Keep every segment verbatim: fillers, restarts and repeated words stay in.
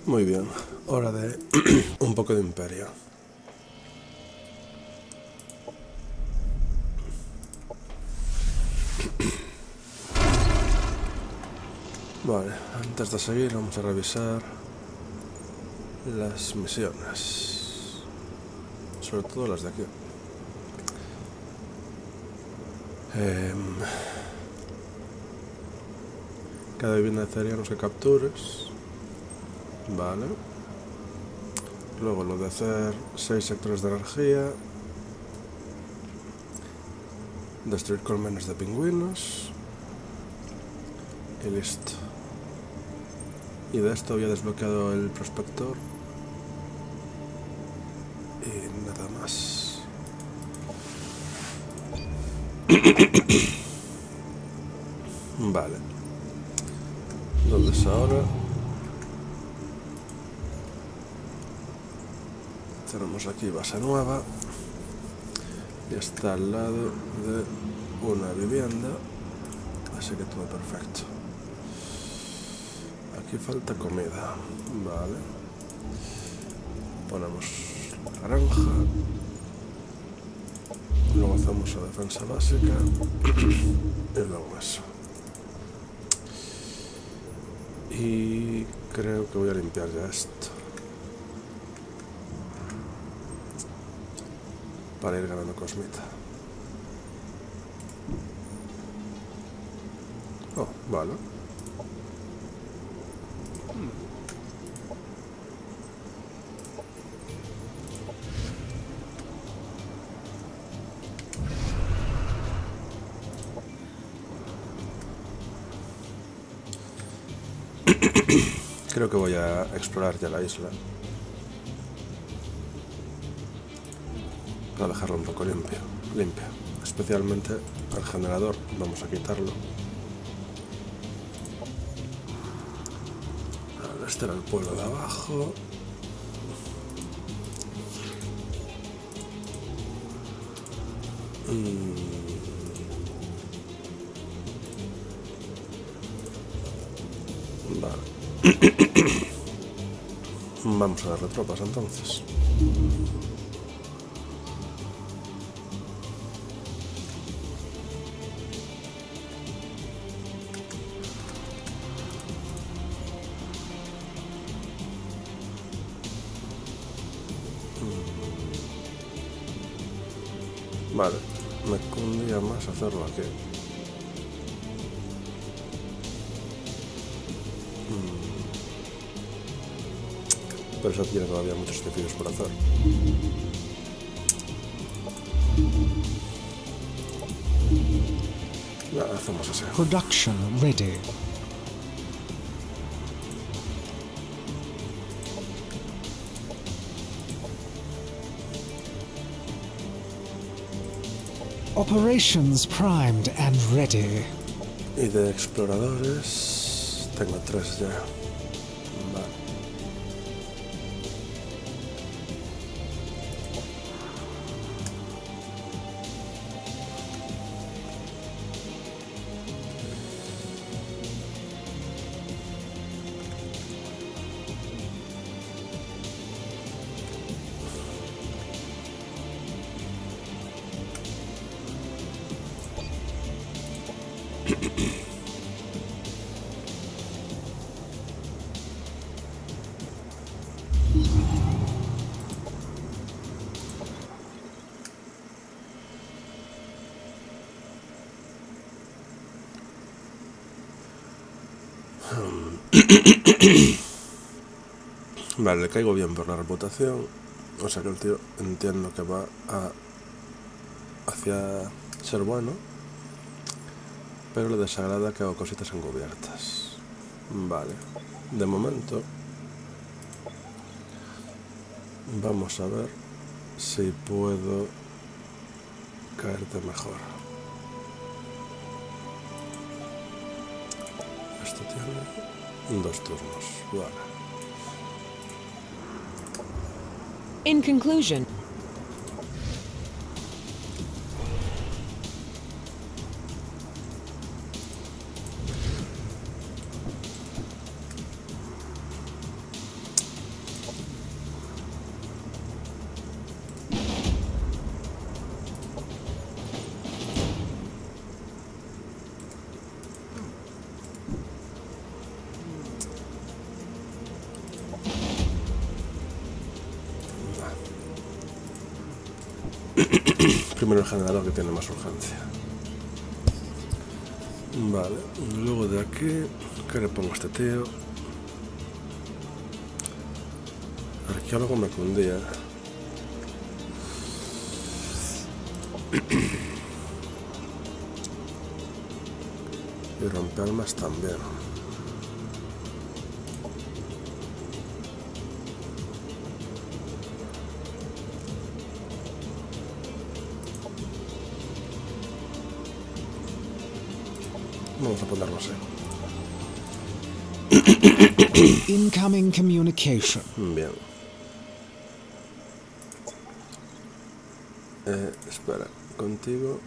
Muy bien, hora de un poco de imperio. Vale, antes de seguir vamos a revisar las misiones, sobre todo las de aquí. Eh, cada vivienda de cerianos que captures, vale. Luego lo de hacer seis sectores de energía, destruir colmenas de pingüinos y listo. Y de esto había desbloqueado el prospector y nada más. Vale. ¿Dónde es ahora? Tenemos aquí base nueva y está al lado de una vivienda, así que todo perfecto. Aquí falta comida, vale. Ponemos la granja, luego hacemos la defensa básica y luego eso. Y creo que voy a limpiar ya esto para ir ganando cosmita. Oh, vale. Creo que voy a explorar ya la isla para dejarlo un poco limpio, limpio. Especialmente al generador, vamos a quitarlo. Este era el pueblo de abajo. Mm. Vale. Vamos a darle tropas entonces. Vale, me cundía más hacerlo aquí. Pero eso tiene todavía muchos edificios por hacer. Ya, hacemos así. Production ready. Operations primed and ready. Y de exploradores tengo tres ya. Vale. Vale, le caigo bien por la reputación. O sea que el tío entiendo que va a hacia ser bueno, pero le desagrada que hago cositas encubiertas. Vale, de momento vamos a ver si puedo caerte mejor. Esto tiene dos turnos, vale. In conclusion, Primero el generador, que tiene más urgencia. Vale, luego de aquí, ¿qué le pongo a este tío? Arqueólogo me cundía. Y rompealmas también. Vamos a ponerlo así. Incoming communication. Bien. Eh, espera, contigo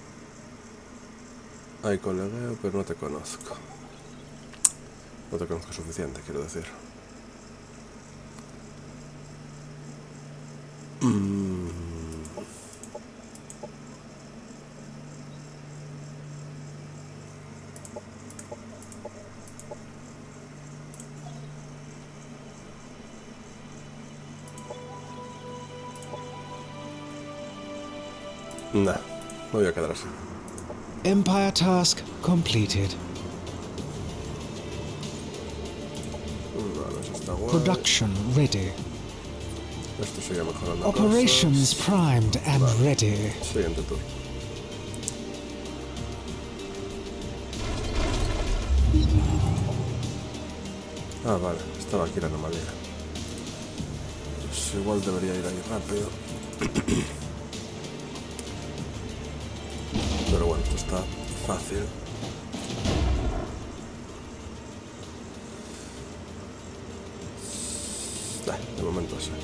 hay colegueo, pero no te conozco. No te conozco suficiente, quiero decir. Mm. Nah, me voy a quedar así. Empire task completed. Vale, eso está guay. Production ready. Esto sigue mejorando Operations cosas. primed and Vale. ready. Siguiente turno. Ah, vale, estaba aquí la anomalía. Pues igual debería ir ahí rápido. Pero bueno, esto está fácil. Nah, de momento sí.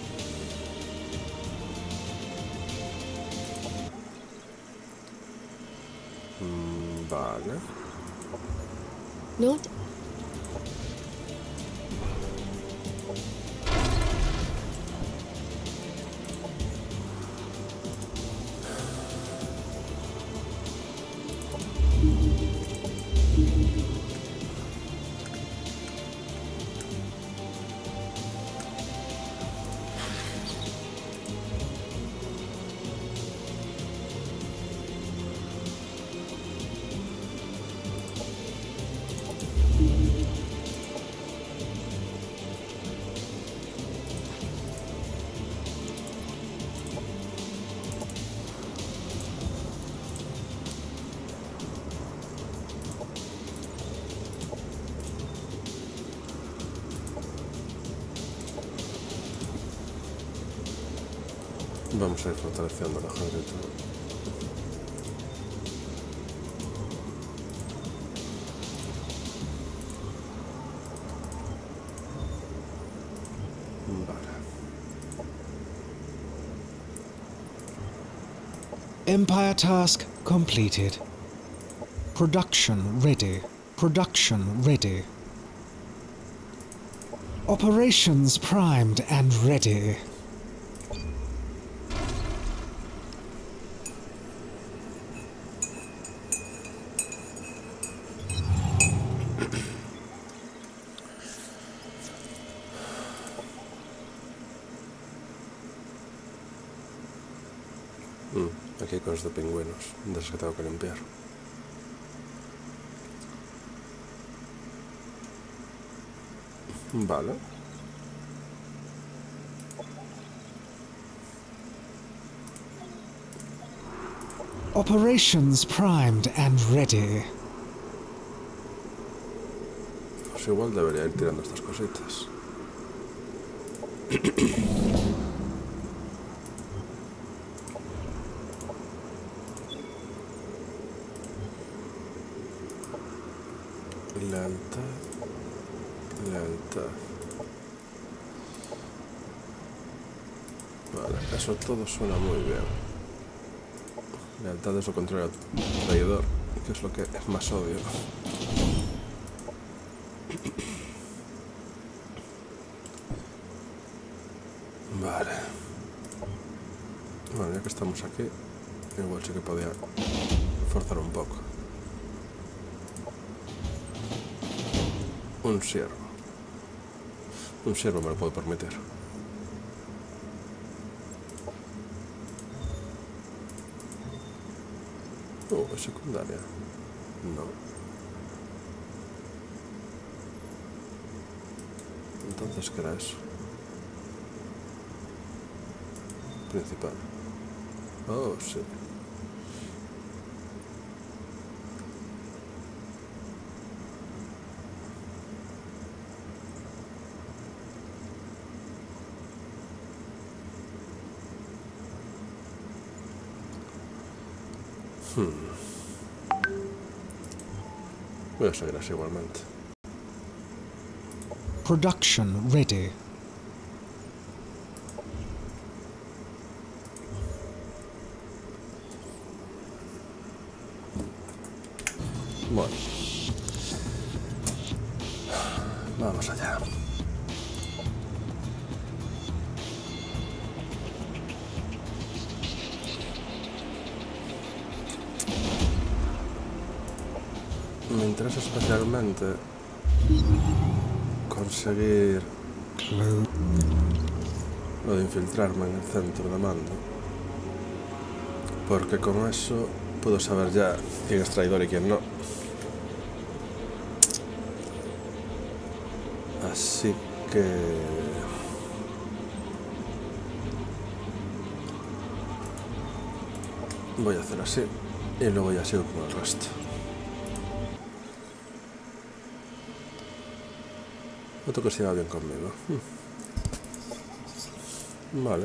Mm, vale. Not Vamos a ir fortaleciendo el ejército. Vale. Empire task completed. Production ready. Production ready. Operations primed and ready. Mm, aquí hay cosas de pingüinos, de esas que tengo que limpiar. Vale. Operations primed and ready. Pues igual debería ir tirando estas cositas. Lealtad. Lealtad. Vale, eso todo suena muy bien. Lealtad es lo contrario al traidor, que es lo que es más obvio. Vale. Bueno, ya que estamos aquí, igual sí que podía forzar un poco. Un siervo. Un siervo me lo puedo permitir. Oh, es secundaria. No. Entonces, ¿qué era eso? Principal. Oh, sí. Hmm. Voy a seguir así igualmente. Production ready. Bueno. Vamos allá. Me interesa especialmente conseguir Close. lo de infiltrarme en el centro de mando, porque con eso puedo saber ya quién es traidor y quién no. Así que voy a hacer así y luego ya sigo con el resto. Noto que se va bien conmigo. Vale.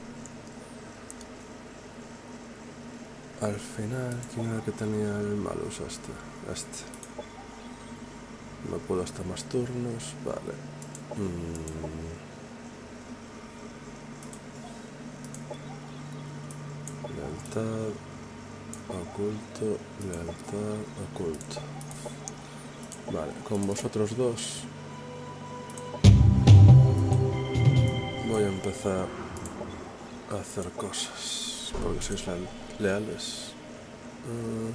Al final, ¿quién era el que tenía el malus? Este. Este. No puedo hasta más turnos. Vale. Mm. Lealtad. Oculto. Lealtad. Oculto. Vale. Con vosotros dos voy a empezar a hacer cosas. Porque sois leales. Uh.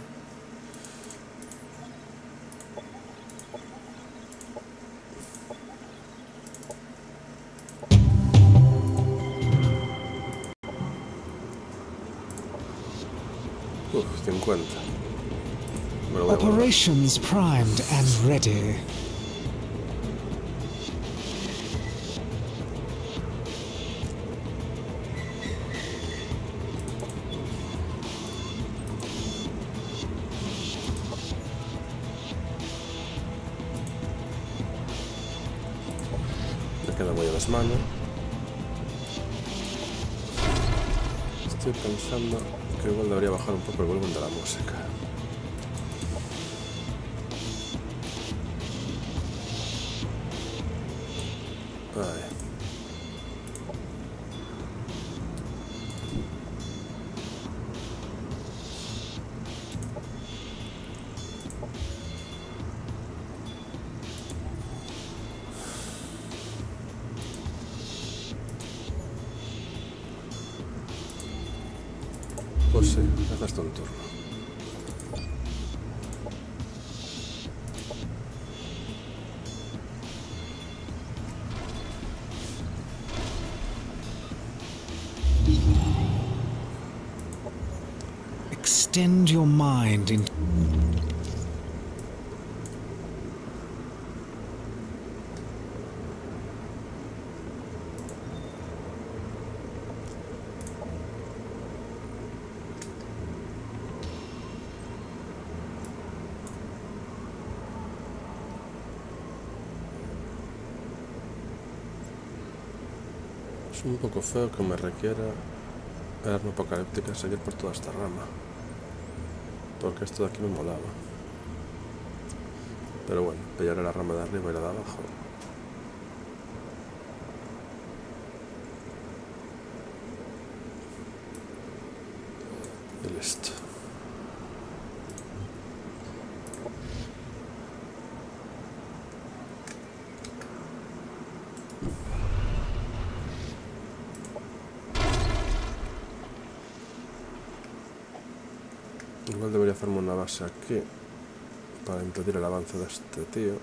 Uf, cincuenta. Me lo voy a guardar. Operations primed and ready. Me queda muy a las manos. Estoy pensando que igual debería bajar un poco el volumen de la música. Ay. Pues sí, haces un turno. Extend your mind in. Es un poco feo que me requiera el arma apocalíptica seguir por toda esta rama. Porque esto de aquí me molaba. Pero bueno, pillaré la rama de arriba y la de abajo. Y listo. Igual debería hacerme una base aquí para impedir el avance de este tío.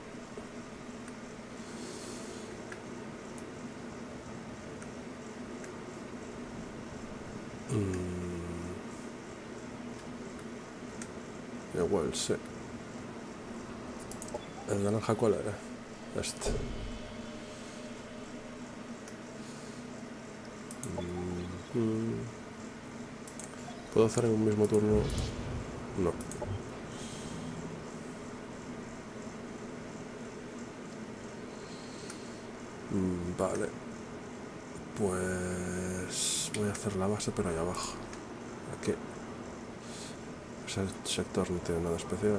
Mm. Igual, sí. ¿El naranja cuál era? Este. Mm-hmm. ¿Puedo hacer en un mismo turno? No. Mm, vale. Pues voy a hacer la base, pero ahí abajo. Aquí. Ese sector no tiene nada especial.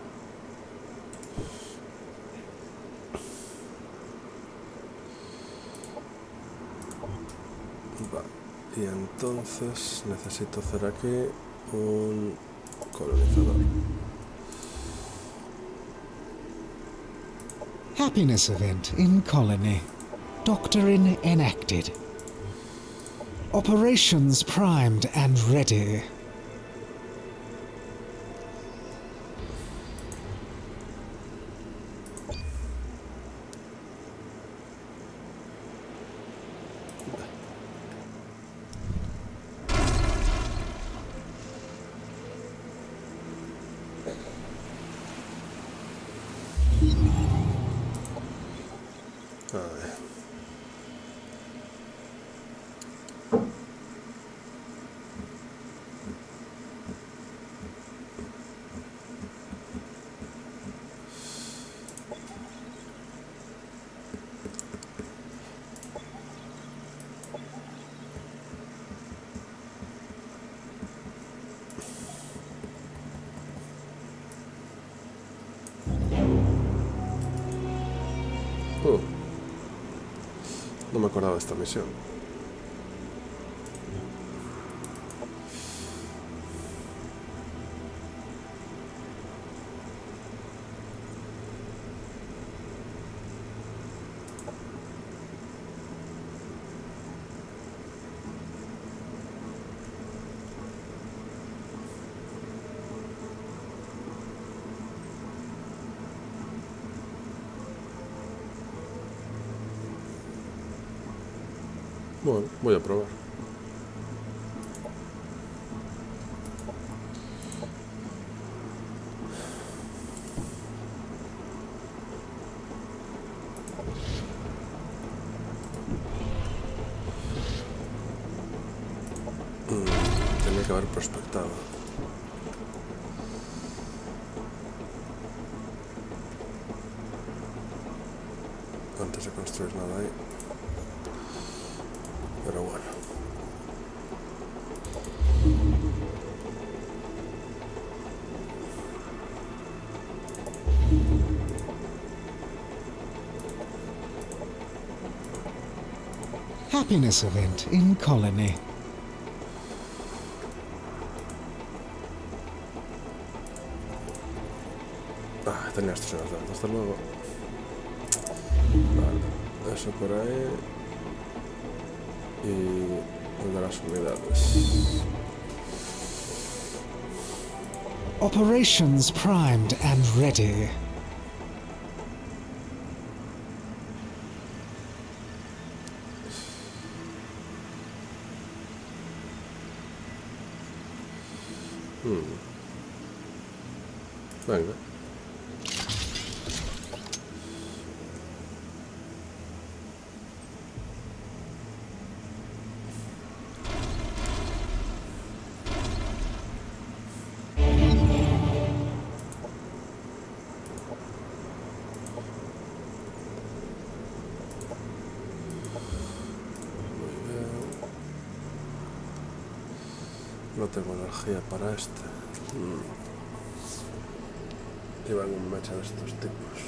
Vale. Y entonces necesito hacer aquí un colonizador. Happiness event in colony. Doctrine enacted. Operations primed and ready. Uh, no me acordaba de esta misión. Bueno, voy a probar. Mm, tenía que haber prospectado. Antes de construir nada ahí. Pero bueno. Happiness event in colony. Ah, tenía estos en las datos, hasta luego. Vale, eso por ahí. Y el de las unidades. Operations primed and ready. Hmm. Venga. No tengo energía para este. Mm. Llevan un mecha de estos tipos.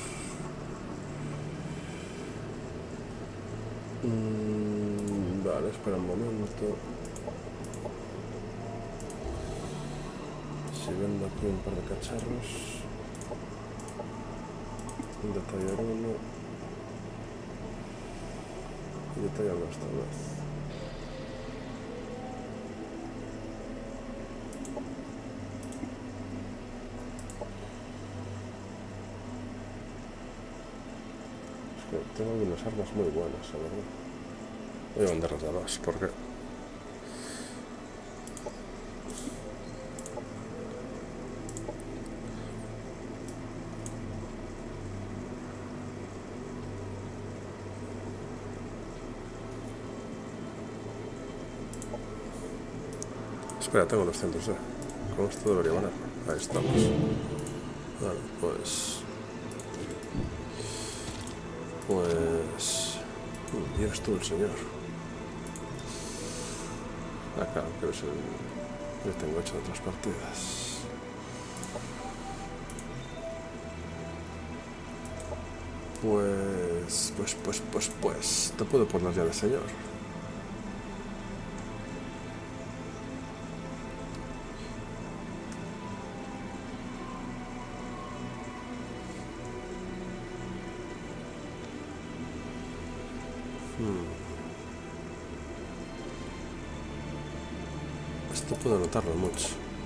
Mm, vale, espera un momento. Si vendo aquí un par de cacharros. Un detallar uno. Y detallarlo esta vez. Tengo algunas armas muy buenas, la verdad. Voy a venderlas a más, porque Espera, tengo doscientos ya. Con esto debería valer. Ahí estamos. Vale, pues... Pues... Y eres tú el señor. Ah, claro, que es el... Yo tengo hecho otras partidas. Pues... Pues, pues, pues, pues... Te puedo poner ya de señor. Esto puedo notarlo mucho.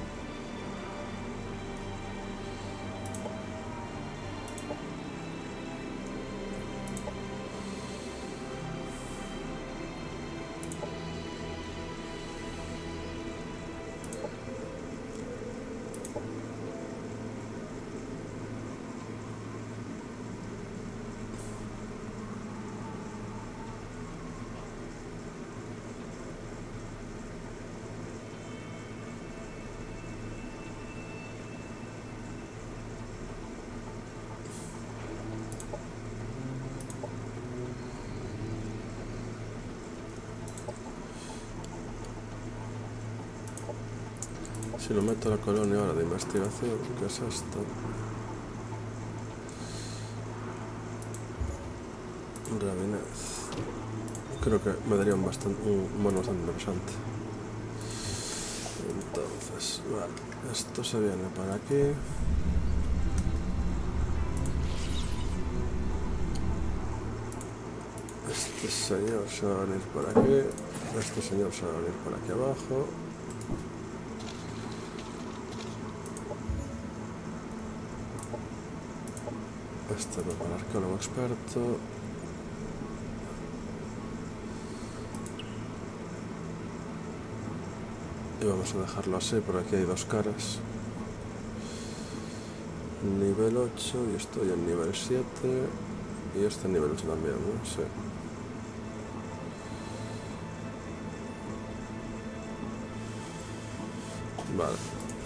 Si lo meto a la colonia ahora de investigación, ¿qué es esto? Rabinez. Creo que me daría un, bastante, un mono bastante interesante. Entonces, vale, esto se viene para aquí. Este señor se va a venir por aquí. Este señor se va a venir por aquí abajo. Este va para arqueólogo experto. Y vamos a dejarlo así, por aquí hay dos caras. Nivel ocho y estoy en nivel siete. Y este en nivel ocho también, ¿no? Sí. Vale.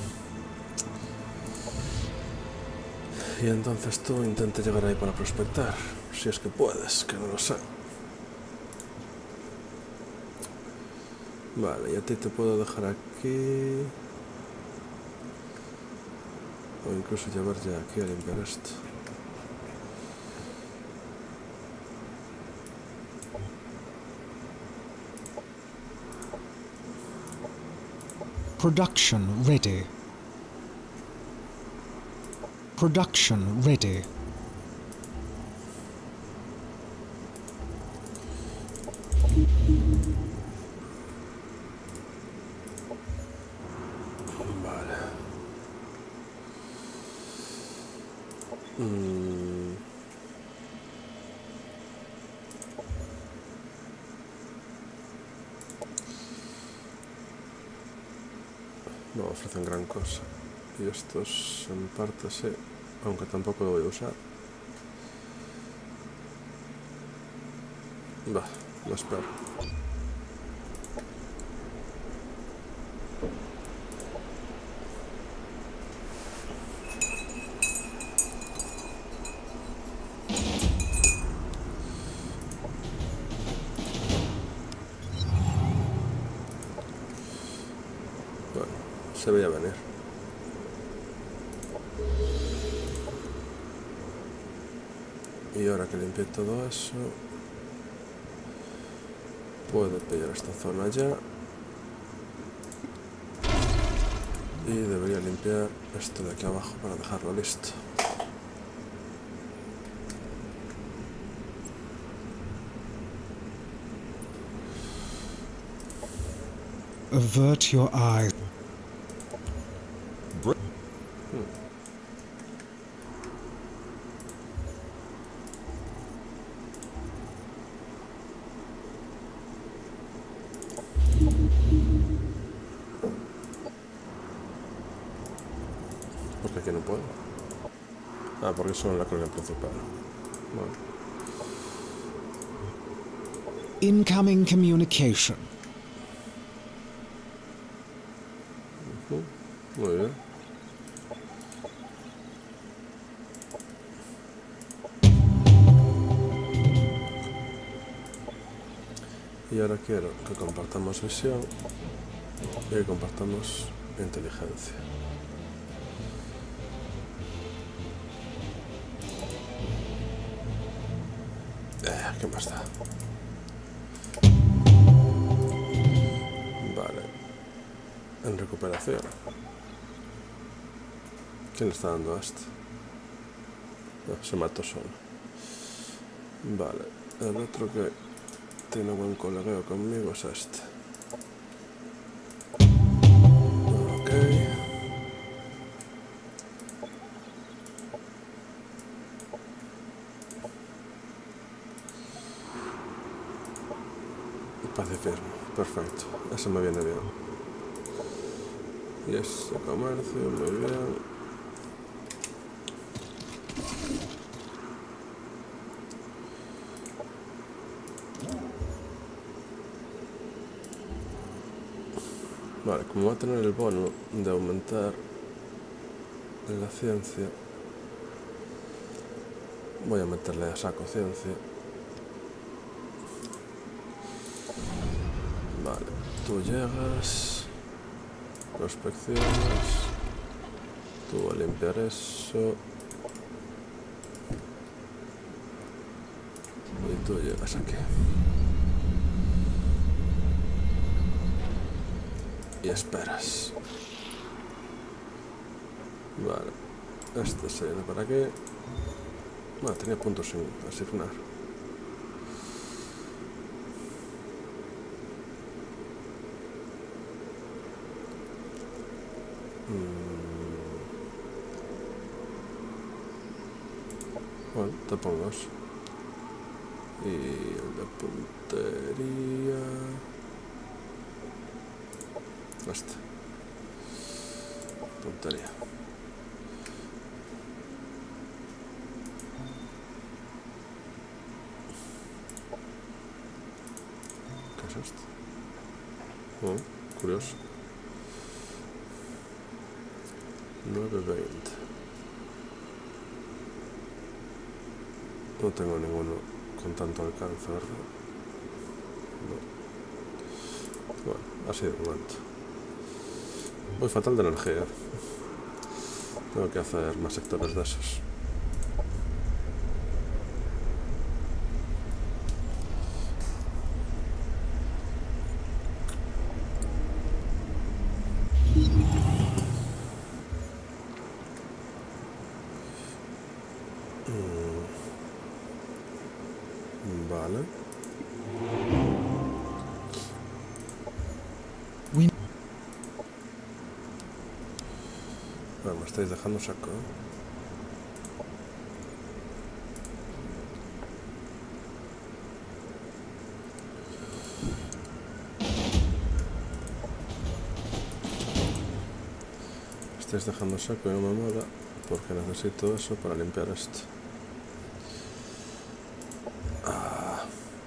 Y entonces tú intenta llegar ahí para prospectar, si es que puedes, que no lo sé. Vale, y a ti te puedo dejar aquí. O incluso llevar ya aquí a limpiar esto. Production ready. Production ready. Vale. Mm. No ofrecen gran cosa. Y estos en parte sí, aunque tampoco lo voy a usar. Va, lo espero. Bueno, se veía venir. Y ahora que limpié todo eso, puedo pillar esta zona ya. Y debería limpiar esto de aquí abajo para dejarlo listo. Avert your eyes. Porque aquí no puedo. Ah, porque solo en la colonia principal. Bueno. Incoming communication. Y ahora quiero que compartamos visión y que compartamos inteligencia. Eh, ¿qué más da? Vale. En recuperación. ¿Quién le está dando a este? No, se mató solo. Vale. El otro que tiene buen colegueo conmigo es este. Ok. Pacifismo. Perfecto. Eso me viene bien. Y ese comercio, muy bien. Vale, como va a tener el bono de aumentar la ciencia, voy a meterle a saco ciencia. Vale, tú llegas, prospecciones, tú a limpiar eso y tú llegas aquí. Y esperas. Vale, este se viene para aquí. Bueno, tenía puntos sin asignar. Mm. Bueno, te pongo eso. Y el de puntería. Este. Puntería. ¿Qué es esto? Oh, curioso. nueve veinte. No tengo ninguno con tanto alcance, ¿verdad? No. Bueno, así de momento. Voy fatal de energía. Tengo que hacer más sectores de esos. Vale. We Bueno, me estáis dejando saco, ¿eh? Me estáis dejando saco y no me mola porque necesito eso para limpiar esto. Ah.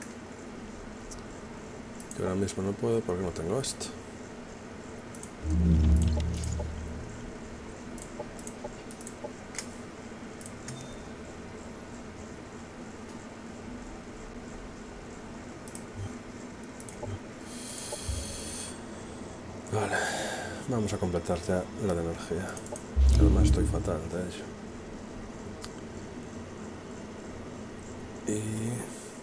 Que ahora mismo no puedo porque no tengo esto. Vale, vamos a completar ya la de energía, que además estoy fatal de ello. Y...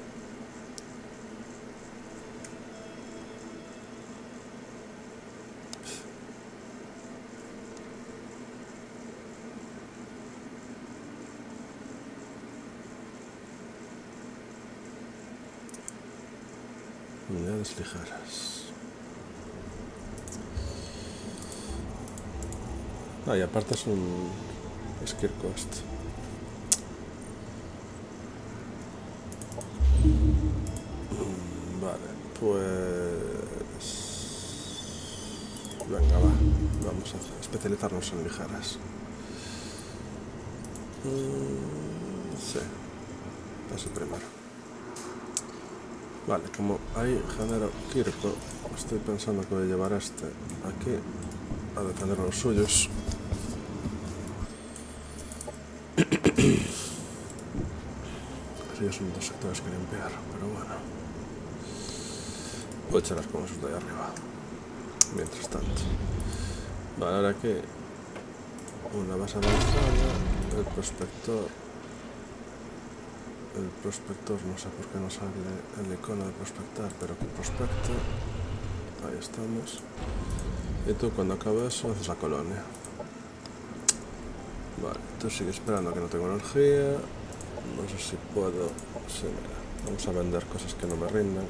unidades ligeras. Ah, y aparte es un skill cost. Vale, pues... venga, va. Vamos a especializarnos en ligeras. Mm, sí. Eso primero. Vale, como ahí genero Kirko, estoy pensando que voy a llevar a este aquí a defender a los suyos. Ellos son dos sectores que limpiar, pero bueno. Voy a echarlas con esos de ahí arriba. Mientras tanto. Vale, ahora que una base avanzada, el prospector. El prospector, no sé por qué no sale el icono de prospectar, pero que prospecto. Ahí estamos. Y tú cuando acabe eso haces la colonia. Vale, tú sigue esperando que no tengo energía. No sé si puedo. Sí, mira. Vamos a vender cosas que no me rinden.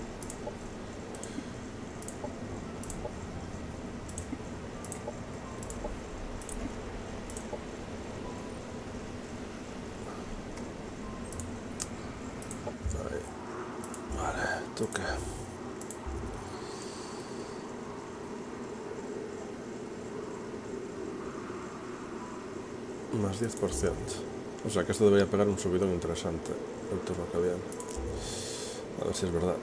Ahí. Vale, ¿tú qué? Más diez por ciento. O sea que esto debería pegar un subidón interesante el turno que viene. A ver si es verdad.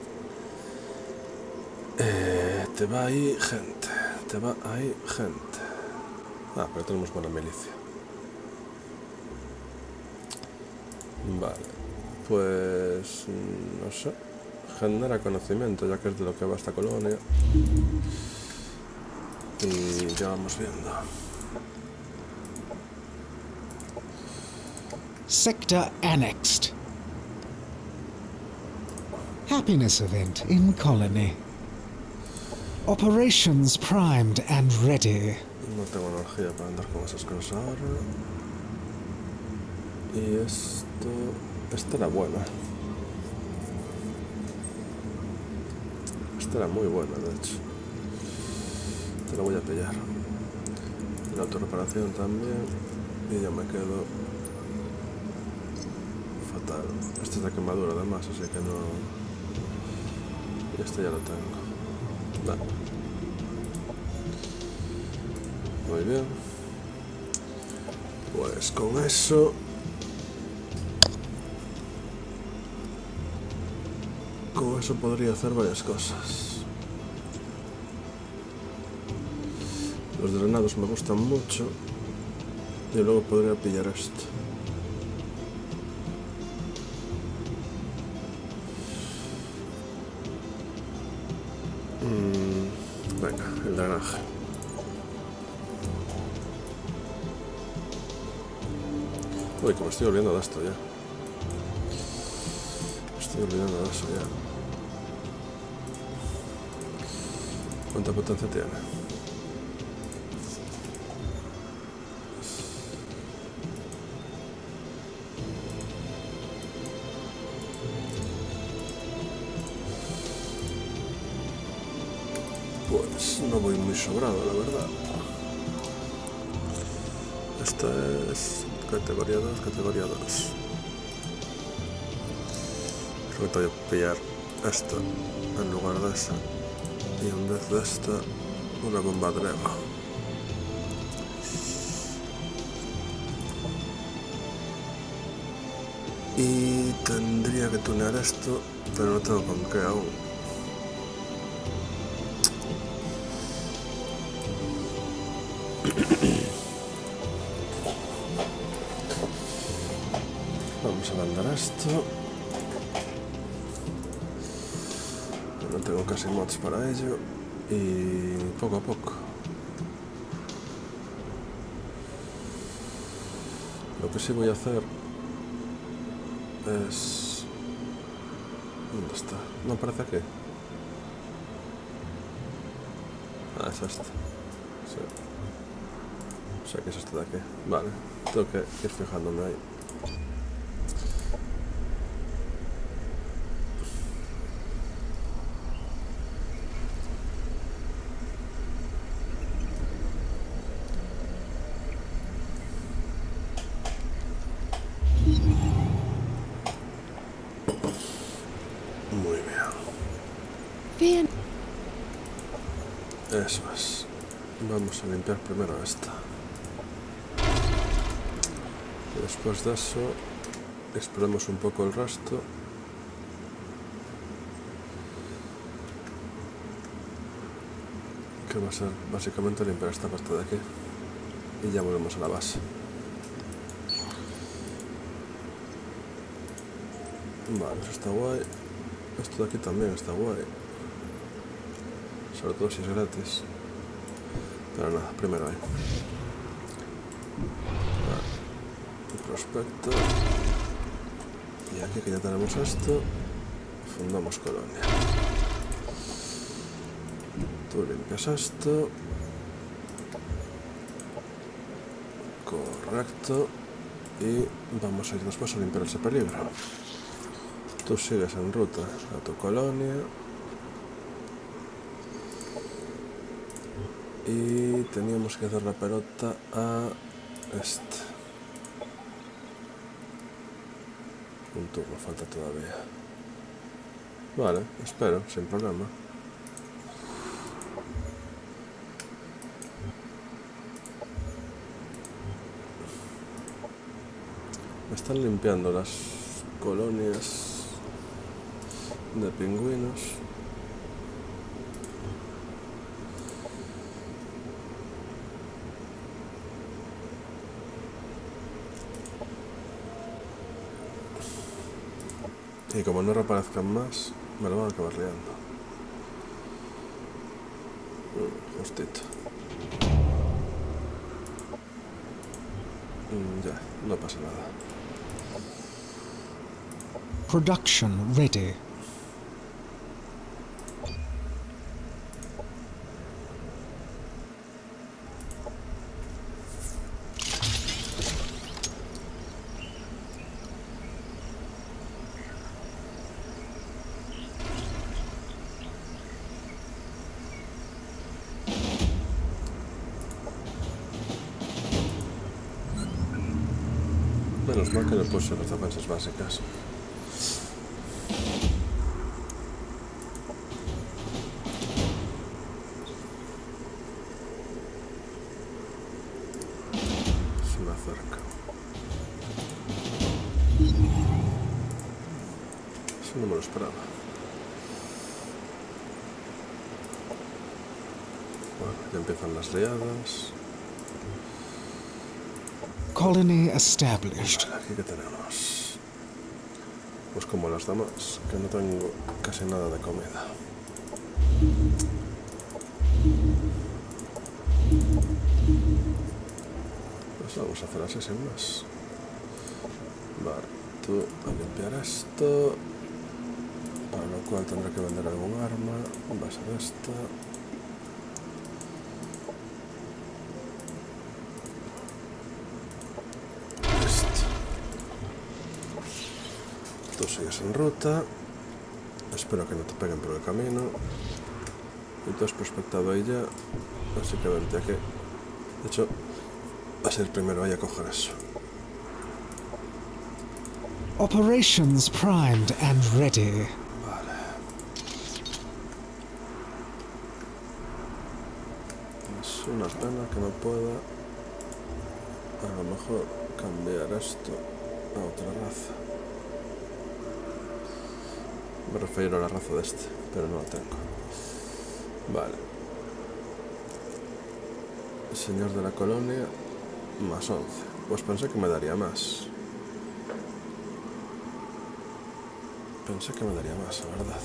Eh, te va ahí gente. Te va ahí gente. Ah, pero tenemos buena milicia. Vale. Pues... no sé. Genera conocimiento, ya que es de lo que va esta colonia. Y ya vamos viendo. Sector annexed. Happiness event in colony. Operations primed and ready. No tengo energía para andar con esas cosas ahora. Y esto... Esta era buena. Esta era muy buena, de hecho. Te la voy a pillar. La autorreparación también. Y ya me quedo... fatal. Este es de quemadura además, así que no... Y este ya lo tengo. Vale. Muy bien. Pues con eso... Con eso podría hacer varias cosas. Los drenados me gustan mucho. Y luego podría pillar esto. Mm, venga, el drenaje. Uy, que me estoy olvidando de esto ya. Me estoy olvidando de eso ya. ¿Cuánta potencia tiene? Pues no voy muy sobrado, la verdad. Esta es categoría dos, categoría dos. Creo que voy a pillar esta en lugar de esa. Y en vez de esta, una bomba de leva. Y tendría que tunear esto, pero no tengo con qué aún. Vamos a mandar esto. No tengo casi mods para ello. Y poco a poco. Lo que sí voy a hacer es... ¿Dónde está? No aparece aquí. Ah, es este. Sí. O sea que es este de aquí. Vale. Tengo que ir fijándome ahí. Muy bien. Bien. Eso es. Vamos a limpiar primero esta. Y después de eso, exploremos un poco el resto. Que va a ser básicamente limpiar esta parte de aquí. Y ya volvemos a la base. Vale, eso está guay. Esto de aquí también está guay. sobre todo si es gratis. Pero nada, primero ahí. Vale. Prospecto. Y aquí que ya tenemos esto, fundamos colonia. Tú limpias esto. Correcto. Y vamos a ir después a limpiar ese peligro. Tú sigues en ruta a tu colonia. Y teníamos que hacer la pelota a este. Un turno falta todavía. Vale, espero, sin problema. Me están limpiando las colonias de pingüinos. Y como no reaparezcan más, me lo van a acabar liando. Mm, justito. Mm, ya, no pasa nada. Production ready. Menos mal que le puse las defensas básicas. Se me acerca. Eso no me lo esperaba. Bueno, ya empiezan las liadas. Colony established. Aquí que tenemos. Pues como las damas, que no tengo casi nada de comida. Pues vamos a hacer así sin más. Vale, tú a limpiar esto. Para lo cual tendré que vender algún arma. Va a ser esta. Tú sigues en ruta. Espero que no te peguen por el camino. Y tú has prospectado ahí ya. Así que vente aquí. De hecho, va a ser primero ahí a coger eso. Operations primed and ready. Vale. Es una pena que no pueda a lo mejor cambiar esto a otra raza. Me refiero a la raza de este, pero no la tengo. Vale. Señor de la colonia, más once. Pues pensé que me daría más. Pensé que me daría más, la verdad.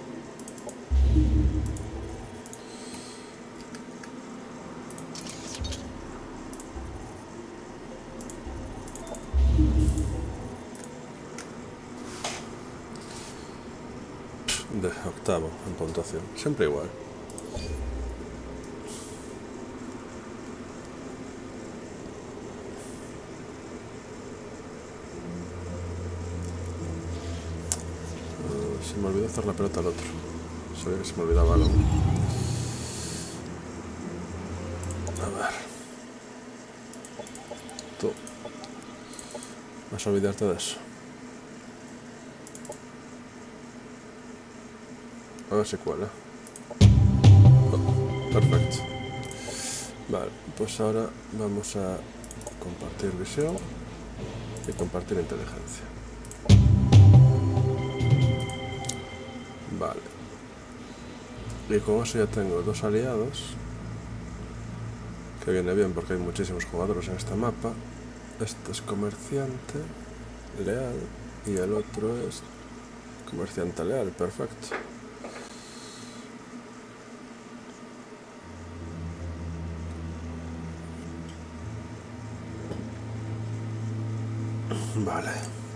De octavo en puntuación, siempre igual. Uh, se me olvidó hacer la pelota al otro. Sabía que se me olvidaba algo. A ver. Tú. Vas a olvidarte de eso. A ver si cuela. Oh, perfecto. Vale, pues ahora vamos a compartir visión y compartir inteligencia. Vale. Y con eso ya tengo dos aliados, que viene bien porque hay muchísimos jugadores en este mapa. Este es comerciante leal y el otro es comerciante leal, perfecto. Vale.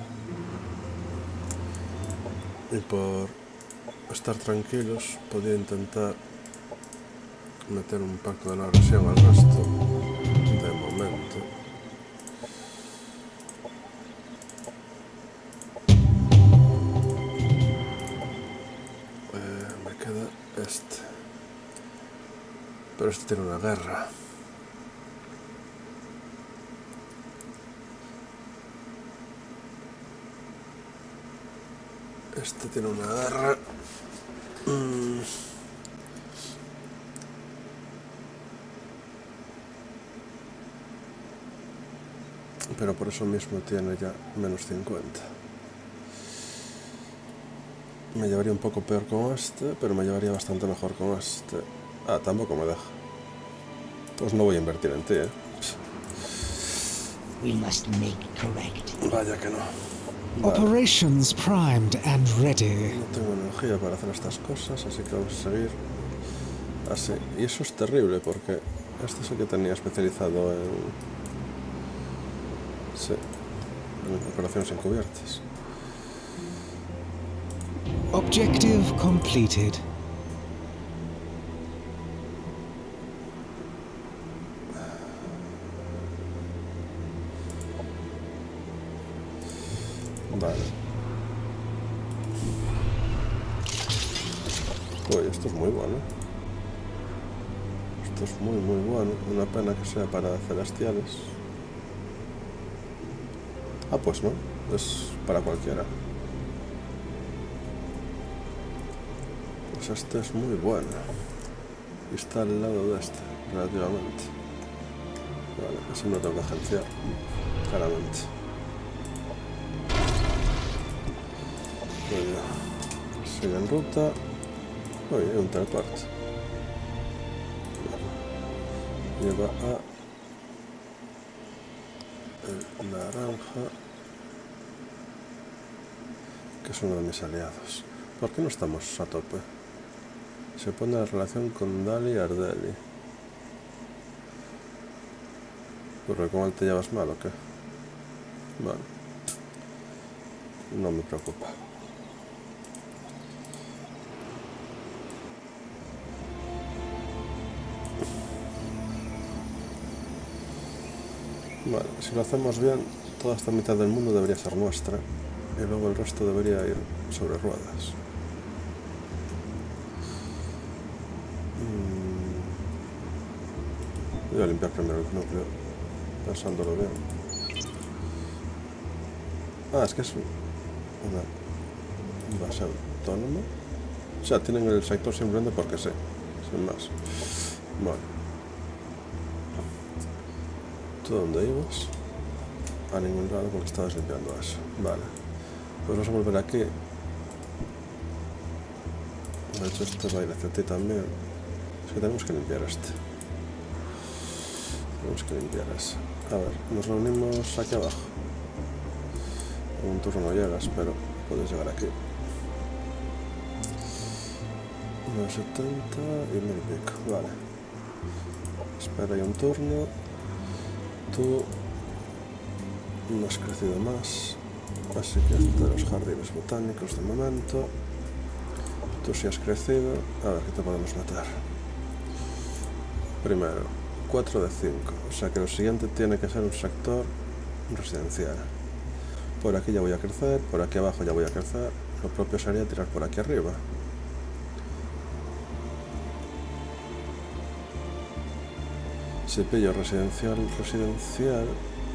Y por estar tranquilos, podía intentar meter un pacto de la agresión al resto. De momento. Eh, me queda este. Pero este tiene una guerra. Este tiene una guerra. Mm. Pero por eso mismo tiene ya menos cincuenta. Me llevaría un poco peor con este, pero me llevaría bastante mejor con este. Ah, tampoco me deja. Pues no voy a invertir en ti, ¿eh? We must make correct. Vaya que no. Vale. Operations primed and ready. No tengo energía para hacer estas cosas, así que vamos a seguir así. Y eso es terrible, porque este es el que tenía especializado en... Sí, en operaciones encubiertas. Objective completed. Vale. Uy, esto es muy bueno. Esto es muy muy bueno. Una pena que sea para celestiales. Ah, pues no. Es para cualquiera. Pues este es muy bueno. Y está al lado de este, relativamente. Vale, así no tengo que agenciar. Claramente. Muy bien. Sigue en ruta. Uy, hay un teleport. Vale. Lleva a el naranja, que es uno de mis aliados. ¿Por qué no estamos a tope? Se pone la relación con Dali y Ardeli. ¿Porque con él te llevas mal o qué? Vale. No me preocupa. Vale, si lo hacemos bien, toda esta mitad del mundo debería ser nuestra. Y luego el resto debería ir sobre ruedas. Voy a limpiar primero el núcleo, pensándolo bien. Ah, es que es una base autónoma. O sea, tienen el sector simplemente porque sé, sin más. Vale. ¿Tú dónde ibas? A ningún lado porque estabas limpiando eso. Vale. Pues vamos a volver aquí. De hecho, este va a ir hacia ti también. Es que tenemos que limpiar este. Tenemos que limpiar ese. A ver, nos reunimos aquí abajo. En un turno no llegas, pero puedes llegar aquí. uno setenta y mil y pico. Vale. Espera ahí un turno. Tú no has crecido más. Así que hasta los jardines botánicos de momento. Tú sí has crecido. A ver qué te podemos meter. Primero, cuatro de cinco. O sea que lo siguiente tiene que ser un sector residencial. Por aquí ya voy a crecer, por aquí abajo ya voy a crecer. Lo propio sería tirar por aquí arriba. Si pillo residencial, residencial.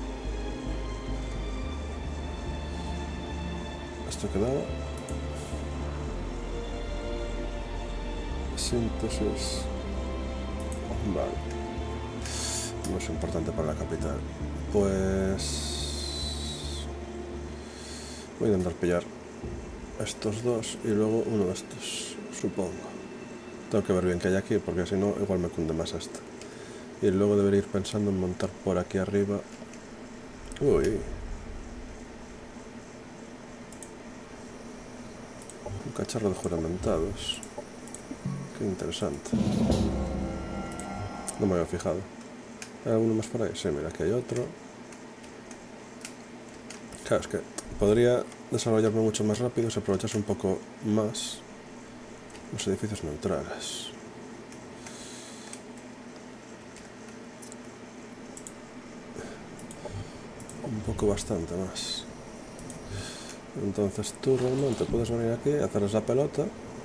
Esto quedaba. Síntesis. Vale. No es importante para la capital. Pues voy a intentar pillar estos dos y luego uno de estos, supongo. Tengo que ver bien qué hay aquí porque si no igual me cunde más este. Y luego debería ir pensando en montar por aquí arriba. Uy. Un cacharro de juramentados. Qué interesante. No me había fijado. ¿Hay alguno más por ahí? Sí, mira, aquí hay otro. Claro, es que podría desarrollarme mucho más rápido si aprovechase un poco más los edificios neutrales. Un poco bastante más. Entonces tú realmente puedes venir aquí, hacerles la pelota.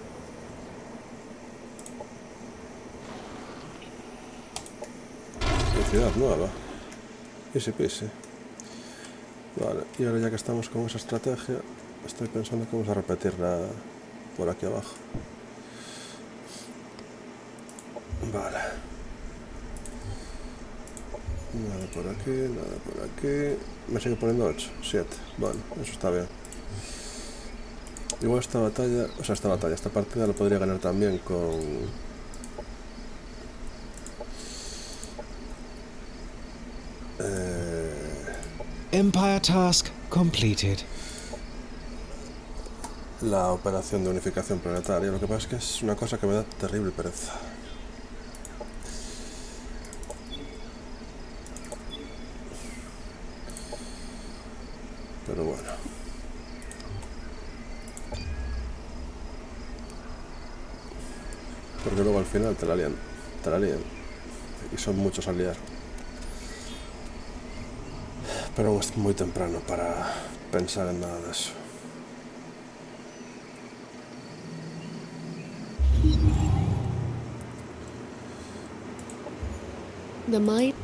Y ciudad nueva. Easy peasy. Vale, y ahora ya que estamos con esa estrategia, estoy pensando que vamos a repetirla por aquí abajo. Vale. Nada por aquí, nada por aquí. Me sigue poniendo ocho, siete. Bueno, eso está bien. Igual esta batalla, o sea, esta batalla, esta partida la podría ganar también con... Eh... Empire task completed. La operación de unificación planetaria. Lo que pasa es que es una cosa que me da terrible pereza. Pero bueno. Porque luego al final te la lían. Te la lían. Y son muchos al liar. Pero aún es muy temprano para pensar en nada de eso. The might.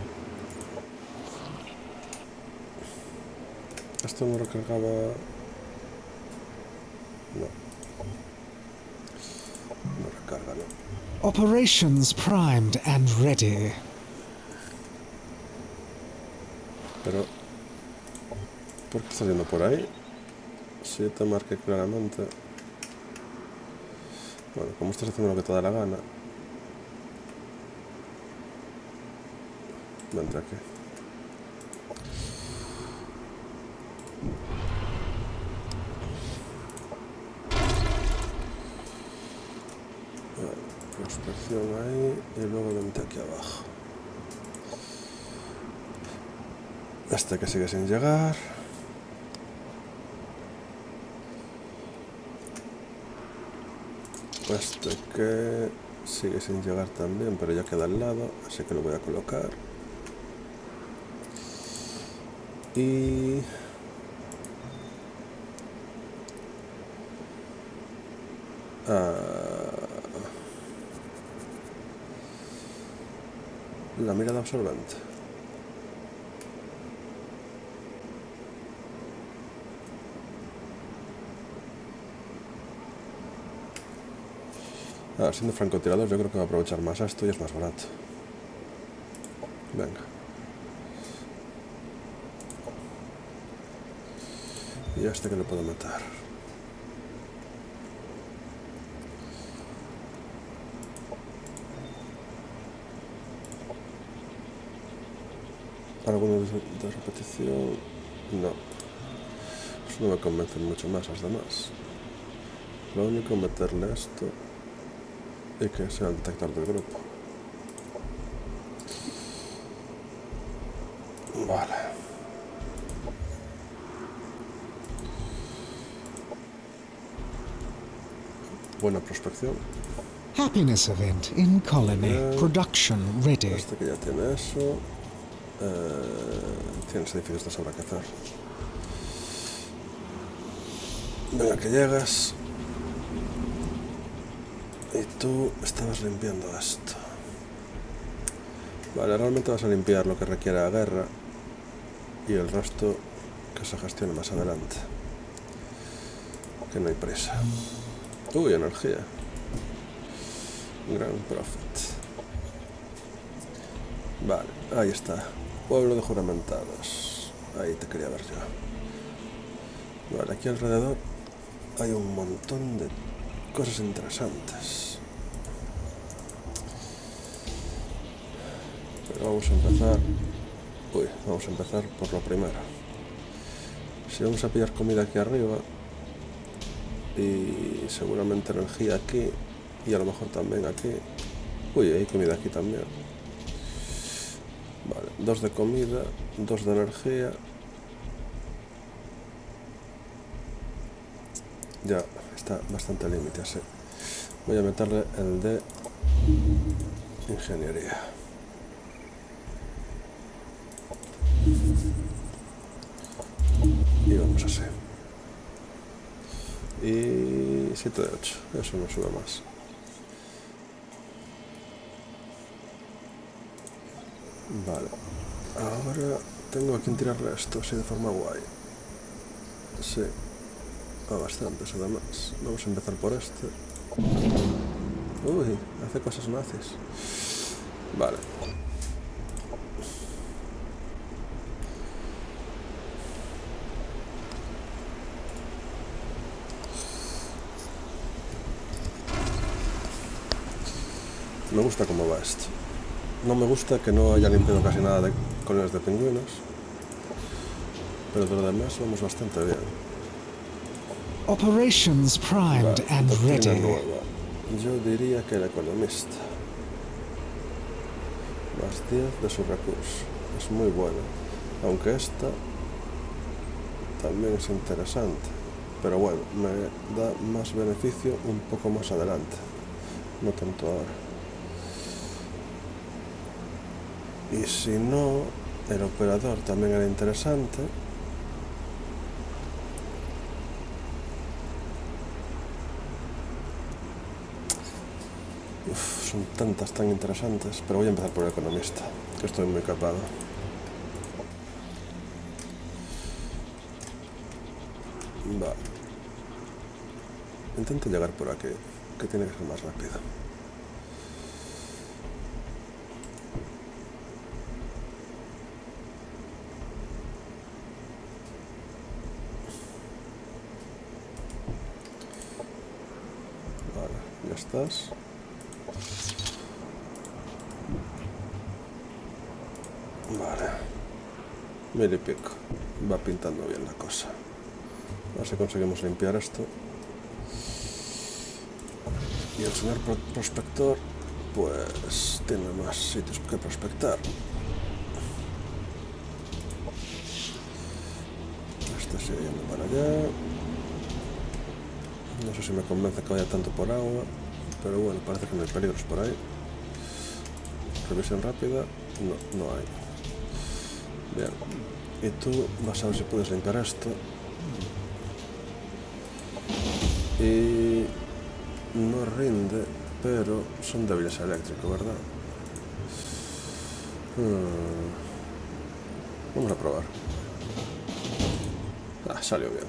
Esto no recargaba... No. No recarga, no. Operations primed and ready. Pero... ¿por qué estás yendo por ahí? Si yo te marqué claramente... Bueno, como estás haciendo lo que te da la gana... Vente aquí. Vale, prospección ahí y luego vente aquí abajo. Este que sigue sin llegar. Este que sigue sin llegar también, pero ya queda al lado, así que lo voy a colocar. Y... Ah, la mirada absorbente. Ah, siendo francotirador yo creo que va a aprovechar más esto y es más barato. Venga. Y a este que le puedo matar. ¿Alguno de repetición? No. Eso no me convencen mucho más los demás. Lo único es meterle esto y que sea el detector del grupo. Vale. Buena prospección. Happiness event in colony. Bien. Production ready. Este que ya tiene eso. Eh, tienes edificios de sobra que hacer. Venga, que llegas. Y tú estabas limpiando esto. Vale, realmente vas a limpiar lo que requiera guerra. Y el resto que se gestione más adelante. Que no hay prisa. Uy, energía. Gran Prophet. Vale, ahí está. Pueblo de juramentados. Ahí te quería ver yo. Vale, aquí alrededor hay un montón de cosas interesantes. Pero vamos a empezar... Uy, vamos a empezar por lo primero. Si vamos a pillar comida aquí arriba... Y seguramente energía aquí. Y a lo mejor también aquí. Uy, hay comida aquí también. Vale, dos de comida, dos de energía. ya está bastante límite así. Voy a meterle el de ingeniería. Y vamos así. Y siete de ocho, eso no sube más. Vale, ahora tengo a quien tirarle esto así de forma guay. Sí, a bastantes además. Vamos a empezar por este. Uy, hace cosas nazis. Vale. Me gusta cómo va esto. No me gusta que no haya limpiado casi nada de colonias de pingüinos, pero de lo demás vamos bastante bien. Operations primed Vale, and doctrina ready. nueva. Yo diría que el economista. Más diez de su recurso. Es muy bueno. Aunque esta también es interesante. Pero bueno, me da más beneficio un poco más adelante. No tanto ahora. Y si no, el operador también era interesante. Uf, son tantas tan interesantes, pero voy a empezar por el economista, que estoy muy capado. Va. Intento llegar por aquí, que tiene que ser más rápido. Ya estás. Vale. Mil y pico. Va pintando bien la cosa. A ver si conseguimos limpiar esto. Y el señor prospector, pues, tiene más sitios que prospectar. Este sigue yendo para allá. No sé si me convence que vaya tanto por agua, pero bueno, parece que no hay peligros por ahí. Revisión rápida, no, no hay. Bien, y tú vas a ver si puedes limpiar esto. Y no rinde, pero son débiles a eléctrico, ¿verdad? Hmm. Vamos a probar. Ah, salió bien.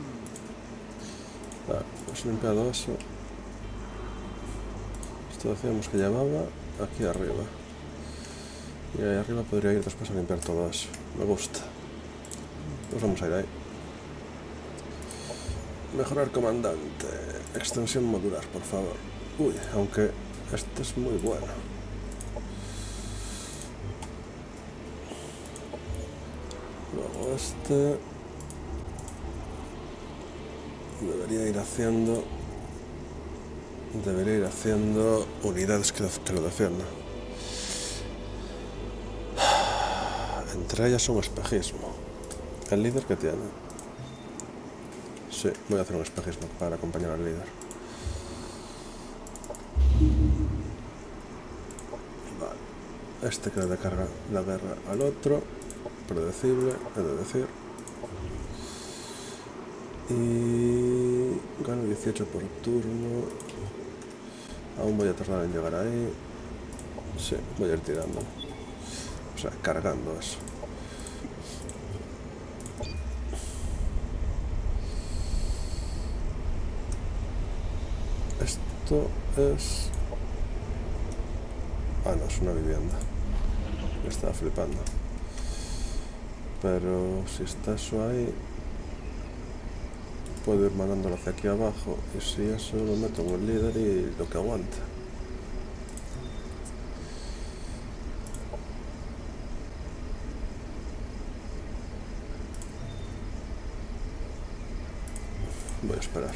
Vale, hemos limpiado eso. Esto decíamos que llevaba aquí arriba. Y ahí arriba podría ir después a limpiar todo eso. Me gusta. Pues vamos a ir ahí. Mejorar comandante. Extensión modular, por favor. Uy, aunque este es muy bueno. Luego este... Debería ir haciendo... Debería ir haciendo unidades que, que lo defiendan. Entre ellas un espejismo. ¿El líder que tiene? Sí, voy a hacer un espejismo para acompañar al líder. Vale. Este que le descarga la guerra al otro. Predecible, he de decir. Y gano dieciocho por turno. Aún voy a tardar en llegar ahí. Sí, voy a ir tirando. O sea, cargando eso. Esto es... Ah, no, es una vivienda. Me estaba flipando. Pero si está eso ahí... Puedo ir mandándolo hacia aquí abajo. Y si eso lo meto en el líder y lo que aguanta. Voy a esperar.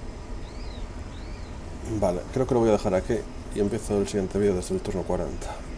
Vale, creo que lo voy a dejar aquí y empiezo el siguiente vídeo desde el turno cuarenta.